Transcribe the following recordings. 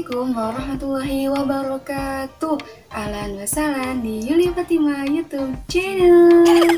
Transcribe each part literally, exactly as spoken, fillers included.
Assalamualaikum warahmatullahi wabarakatuh. Ahlan wa sahlan di Yuli Fatima YouTube channel.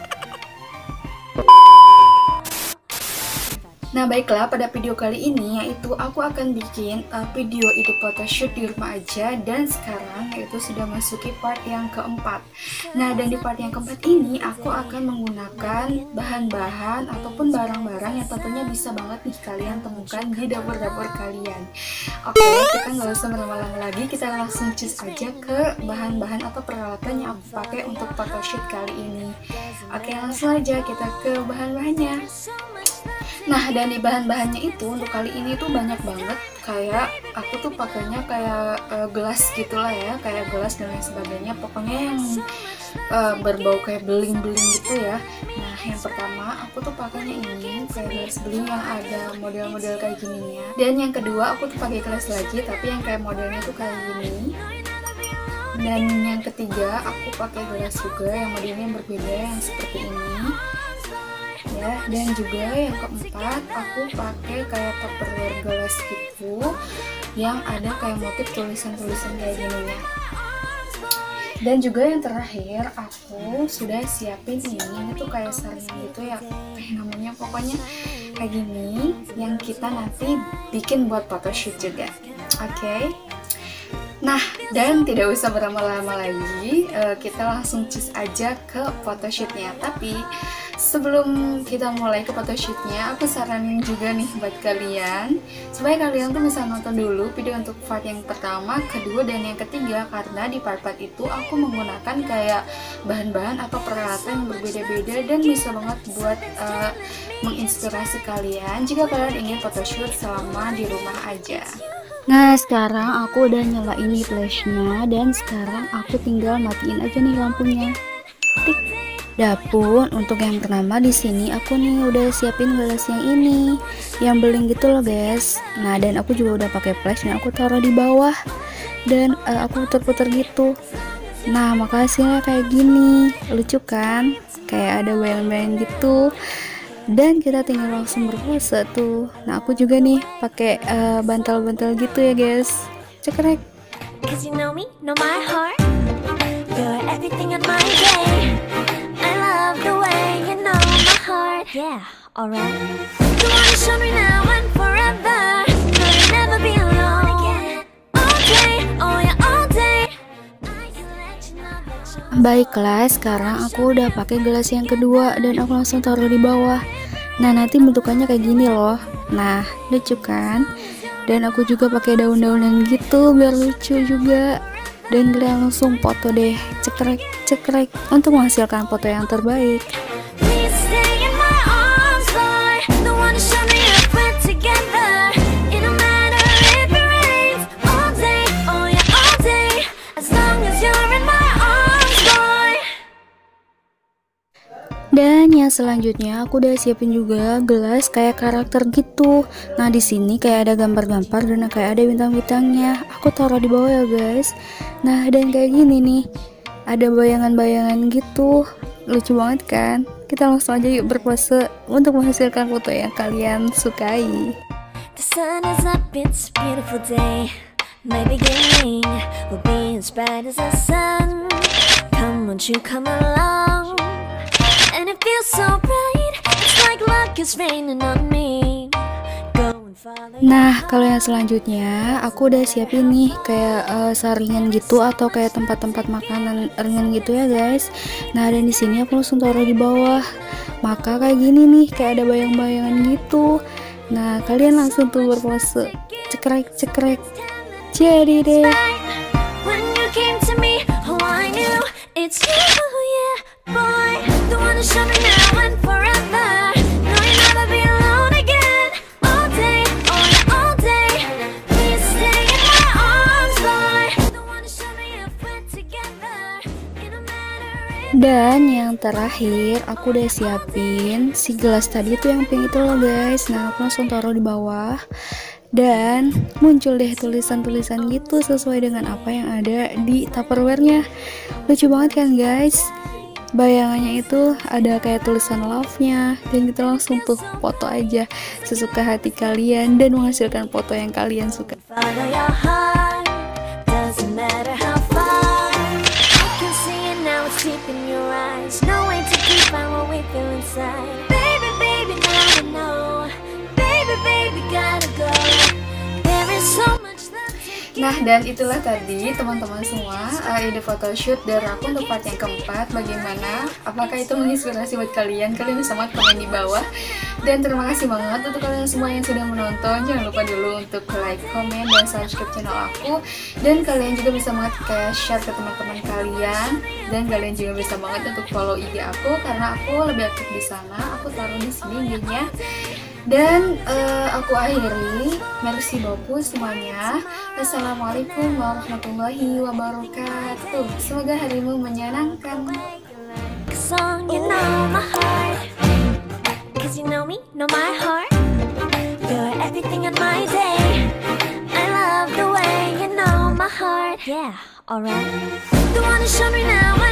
Nah baiklah, pada video kali ini yaitu aku akan bikin uh, video itu photoshoot di rumah aja. Dan sekarang yaitu sudah masuki part yang keempat. Nah dan di part yang keempat ini aku akan menggunakan bahan-bahan ataupun barang-barang yang tentunya bisa banget nih kalian temukan di dapur-dapur kalian. Oke, kita nggak usah berlama-lama lagi, kita langsung cus aja ke bahan-bahan atau peralatan yang aku pakai untuk photoshoot kali ini. Oke, langsung aja kita ke bahan-bahannya. Nah dan di bahan-bahannya itu untuk kali ini tuh banyak banget. Kayak aku tuh pakainya kayak uh, gelas gitulah ya, kayak gelas dan lain sebagainya. Pokoknya yang uh, berbau kayak beling-beling gitu ya. Nah yang pertama aku tuh pakainya ini kayak gelas beling yang ada model-model kayak gininya. Dan yang kedua aku tuh pakai gelas lagi tapi yang kayak modelnya tuh kayak gini. Dan yang ketiga aku pakai gelas juga yang modelnya berbeda yang seperti ini ya. Dan juga yang keempat aku pakai kayak tupperware gelas gitu yang ada kayak motif tulisan-tulisan kayak gini ya. Dan juga yang terakhir aku sudah siapin ini, ini tuh kayak saringan gitu ya, eh namanya pokoknya kayak gini yang kita nanti bikin buat photoshoot juga. Oke okay? Nah, dan tidak usah berlama-lama lagi, uh, kita langsung cus aja ke photoshootnya. Tapi sebelum kita mulai ke photoshootnya, aku saranin juga nih buat kalian supaya kalian tuh bisa nonton dulu video untuk part yang pertama, kedua, dan yang ketiga. Karena di part-part itu aku menggunakan kayak bahan-bahan atau peralatan yang berbeda-beda dan bisa banget buat uh, menginspirasi kalian jika kalian ingin photoshoot selama di rumah aja. Nah sekarang aku udah nyalain nih flashnya dan sekarang aku tinggal matiin aja nih lampunya. Tik. Dapun untuk yang pertama di sini aku nih udah siapin gelas yang ini, yang beling gitu loh guys. Nah dan aku juga udah pakai flash dan aku taruh di bawah dan uh, aku puter-puter gitu. Nah maka hasilnya kayak gini, lucu kan? Kayak ada bayang-bayang gitu. Dan kita tinggal langsung berpose tuh. Nah aku juga nih pakai uh, bantal-bantal gitu ya guys. Cekrek. Baiklah, sekarang aku udah pakai gelas yang kedua dan aku langsung taruh di bawah. Nah nanti bentukannya kayak gini loh. Nah lucu kan? Dan aku juga pakai daun-daunan gitu biar lucu juga. Dan kalian langsung foto deh, cekrek cekrek untuk menghasilkan foto yang terbaik. Dan yang selanjutnya aku udah siapin juga gelas kayak karakter gitu. Nah di sini kayak ada gambar-gambar dan kayak ada bintang-bintangnya. Aku taruh di bawah ya guys. Nah dan kayak gini nih, ada bayangan-bayangan gitu. Lucu banget kan? Kita langsung aja yuk berpose untuk menghasilkan foto yang kalian sukai. The sun is up, it's a beautiful day. My beginning will be as bright as the sun. Come won't you come along? And it feels so bright, it's like luck is raining on me. Nah kalau yang selanjutnya aku udah siapin nih kayak uh, saringan gitu atau kayak tempat-tempat makanan ringan gitu ya guys. Nah dan di sini aku langsung taruh di bawah. Maka kayak gini nih, kayak ada bayang-bayangan gitu. Nah kalian langsung tuh berpose, cekrek cekrek. Jadi deh. Dan yang terakhir aku udah siapin si gelas tadi tuh yang pink itu loh guys. Nah aku langsung taruh di bawah dan muncul deh tulisan-tulisan gitu sesuai dengan apa yang ada di tupperware-nya. Lucu banget kan guys? Bayangannya itu ada kayak tulisan love-nya dan kita langsung tuh foto aja sesuka hati kalian dan menghasilkan foto yang kalian suka. deep in your eyes. No way to define what we feel inside. Baby, baby, now I know. Baby, baby, gotta go. There is so much love. Nah, dan itulah tadi teman-teman semua uh, ide photoshoot dari aku untuk part yang keempat. Bagaimana? Apakah itu menginspirasi buat kalian? Kalian bisa banget komen di bawah. Dan terima kasih banget untuk kalian semua yang sudah menonton. Jangan lupa dulu untuk like, komen, dan subscribe channel aku. Dan kalian juga bisa banget kayak share ke teman-teman kalian. Dan kalian juga bisa banget untuk follow I G aku karena aku lebih aktif di sana. Aku taruh di sini I G-nya. Dan uh, aku akhiri, merci beaucoup semuanya. Assalamualaikum warahmatullahi wabarakatuh. Semoga harimu menyenangkan. Song, you know my heart. Cause you know me, know my heart. You're everything in my day. I love the way you know my heart. Yeah, alright. The one who showed me now.